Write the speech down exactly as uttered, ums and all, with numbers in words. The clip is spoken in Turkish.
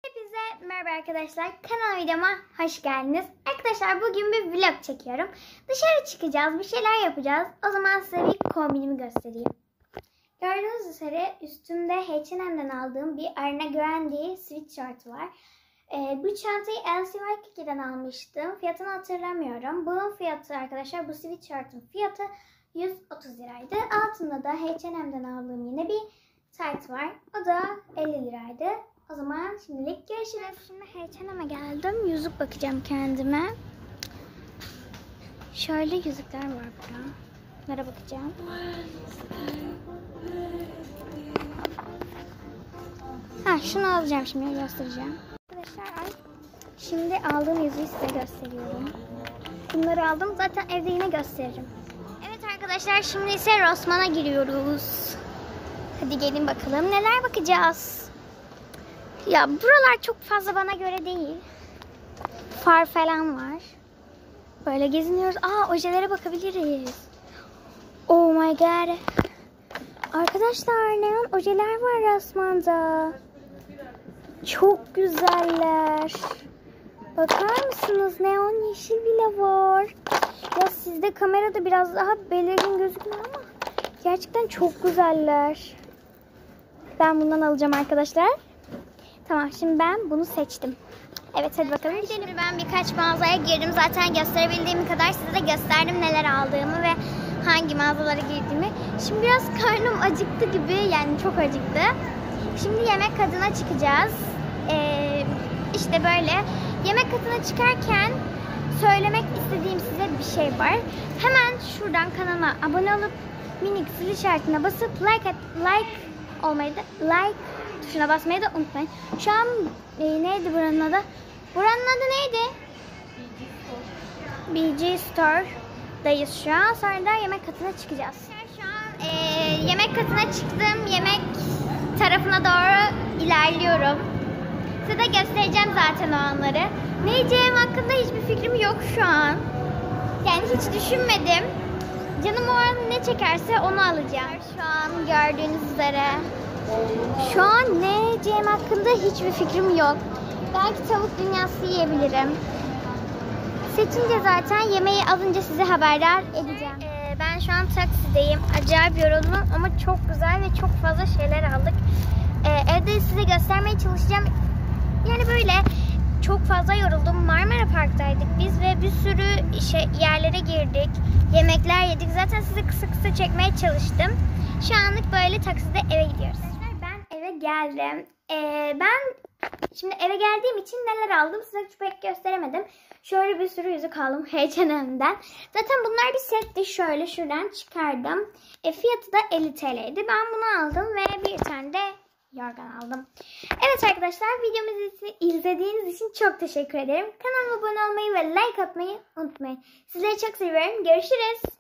Hepinize merhaba arkadaşlar. Kanal videoma hoş geldiniz. Arkadaşlar bugün bir vlog çekiyorum. Dışarı çıkacağız, bir şeyler yapacağız. O zaman size bir kombinimi göstereyim. Gördüğünüz üzere üstümde H and M'den aldığım bir Ariana Grande sweatshirt var. Ee, bu çantayı L C Waikiki'den almıştım. Fiyatını hatırlamıyorum. Bunun fiyatı arkadaşlar, bu sweatshirt'ın fiyatı yüz otuz liraydı. Altında da H and M'den aldığım yine bir tight var. O da elli liraydı. O zaman şimdilik görüşürüz. Şimdi H and M'e geldim. Yüzük bakacağım kendime. Şöyle yüzükler var burada. Bunlara bakacağım. Ha, şunu alacağım şimdi, göstereceğim. Arkadaşlar ay. Şimdi aldığım yüzüğü size gösteriyorum. Bunları aldım. Zaten evde yine gösteririm. Evet arkadaşlar, şimdi ise Rossmann'a giriyoruz. Hadi gelin bakalım neler bakacağız. Ya buralar çok fazla bana göre değil. Far falan var. Böyle geziniyoruz. Aa, ojelere bakabiliriz. Oh my god. Arkadaşlar neon ojeler var Rossmann'da. Çok güzeller. Bakar mısınız? Neon yeşil bile var. Ya sizde kamerada biraz daha belirgin gözüküyor ama gerçekten çok güzeller. Ben bundan alacağım arkadaşlar. Tamam, şimdi ben bunu seçtim. Evet, hadi bakalım gidelim. Şimdi ben birkaç mağazaya girdim. Zaten gösterebildiğim kadar size de gösterdim neler aldığımı ve hangi mağazalara girdiğimi. Şimdi biraz karnım acıktı gibi, yani çok acıktı. Şimdi yemek katına çıkacağız. Ee, işte böyle yemek katına çıkarken söylemek istediğim size bir şey var. Hemen şuradan kanalıma abone olup minik zil işaretine basıp like at, like olmayı da like tuşuna basmayı da unutmayın. Şu an e, neydi buranın adı? Buranın adı neydi? B G Store'dayız şu an. Sonra da yemek katına çıkacağız. Şu an e, yemek katına çıktım. Yemek tarafına doğru ilerliyorum. Size de göstereceğim zaten o anları. Ne yiyeceğim hakkında hiçbir fikrim yok şu an. Yani hiç düşünmedim. Canım o an ne çekerse onu alacağım. Şu an gördüğünüz üzere. Şu an ne yiyeceğim hakkında hiçbir fikrim yok. Belki tavuk dünyası yiyebilirim. Seçince zaten yemeği alınca size haberdar edeceğim. Ee, ben şu an taksideyim. Acayip yoruldum ama çok güzel ve çok fazla şeyler aldık. Ee, evde size göstermeye çalışacağım. Yani böyle çok fazla yoruldum. Marmara Park'taydık biz ve bir sürü şey, yerlere girdik. Yemekler yedik. Zaten size kısa kısa çekmeye çalıştım. Şu anlık böyle takside eve gidiyoruz. Ben eve geldim. Ee, ben şimdi eve geldiğim için neler aldım size pek gösteremedim. Şöyle bir sürü yüzük aldım H and M'den. Zaten bunlar bir setti. Şöyle şuradan çıkardım. E, fiyatı da elli T L'ydi. Ben bunu aldım ve bir tane de yorgan aldım. Evet arkadaşlar, videomuzu izlediğiniz için çok teşekkür ederim. Kanalıma abone olmayı ve like atmayı unutmayın. Sizleri çok seviyorum. Görüşürüz.